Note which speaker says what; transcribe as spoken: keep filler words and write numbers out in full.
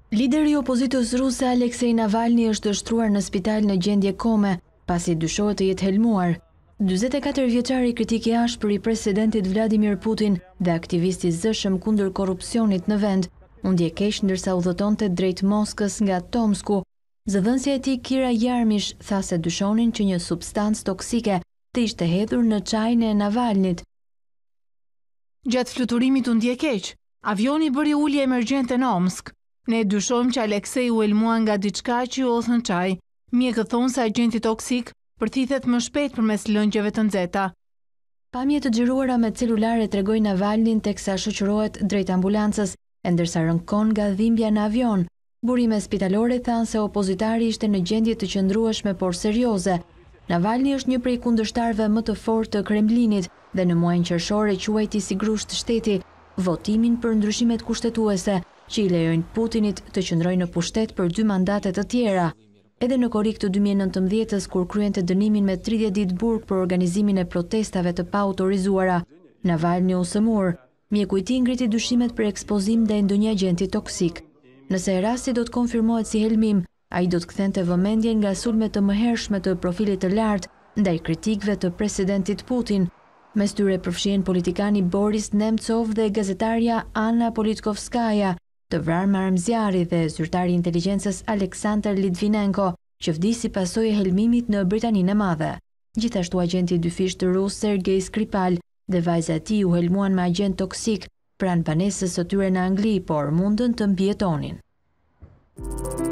Speaker 1: Lideri i opozitës ruse Alexei Navalny është shtruar në spital në gjendje kome, pasi dyshohet të jetë helmuar. dyzet e katër vjeçari kritik i ashpër i presidentit Vladimir Putin dhe aktivisti i zëshëm kundër korrupsionit në vend, u ndje keq ndërsa udhëtonte drejt Moskës nga Tomsku. Zëdhënësja e tij Kira Jarmish tha se dyshonin që një substancë toksike të ishte hedhur në çajin e Navalnit.
Speaker 2: Gjatë fluturimit u ndje keq. Avioni bëri ulje emergjente në Omsk. Ne dyshojmë që Alexei u helmua nga diçka që u odh në çaj. Mjekët thonë se agjenti toksik përthithet më shpejt përmes lëngjeve të nxehta.
Speaker 1: Pamje të xhiruara me celulare tregojnë Navalnin teksa shoqërohet drejt ambulancës, e ndërsa rënkon nga dhimbja në avion. Burime spitalore thanë se opozitari ishte në gjendje të qëndrueshme por serioze. Navalny është një prej kundërshtarëve më të fortë të Kremlinit dhe në muajin qershor e quajti si grusht shteti votimin për ndryshimet kushtetuese që i lejojnë Putinit të qëndrojë në pushtet për dy mandate të tjera. Edhe në korrik të dy mijë e nëntëmbëdhjetës, kur kryente dënimin me tridhjetë ditë burg për organizimin e protestave të paautorizuara, Navalny u sëmur. Mjeku i tij ngriti dyshimet për ekspozim ndaj ndonjë agjenti toksik. Nëse e rasti do të konfirmohet si helmim, ai do të kthente vëmendjen nga sulmet të mëhershme të profilit të lartë ndaj kritikëve të presidentit Putin. Mes tyre përfshihen politikani Boris Nemcov dhe gazetarja Anna Politkovskaja, të vrarë me armëzjarri, dhe zyrtari i inteligjencës Aleksandr Litvinenko, që vdi si pasojë e helmimit në Britaninë e Madhe. Gjithashtu agenti i dyfisht rus Sergej Skripal dhe vajza e tij u helmuan me agjent toksik pranë banesës së tyre në Angli, por mundën të mbijetonin.